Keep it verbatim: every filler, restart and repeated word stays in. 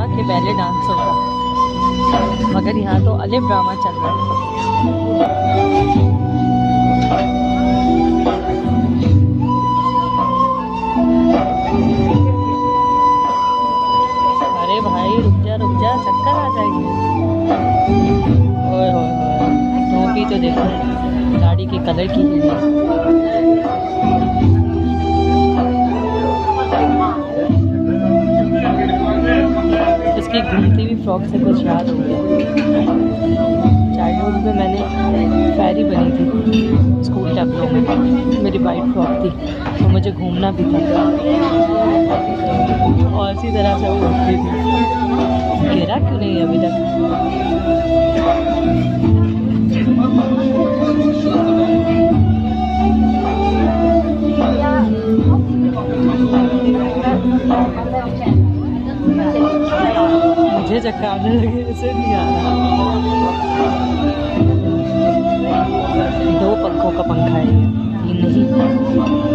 था कि ballet dance होगा, मगर यहाँ तो अलिफ ड्रामा चल रहा है। अरे भाई रुक जा रुक जा, चक्कर आ जाएगी। ओए होए होए, टोपी तो देखो गाड़ी के कलर की ही है। इसकी घूमती हुई फ्रॉक से कुछ याद हो गया। चाइल्डहुड में मैंने फेरी बनी थी स्कूल टैबलों में, मेरी वाइट फ्रॉक थी, तो मुझे घूमना भी था और इसी तरह से वो उठती थी। गिरा क्यों नहीं अभी तक? मुझे चक्कर आने लगे, इसे नहीं आ रहा। दो पंखों का पंखा है ये नहीं।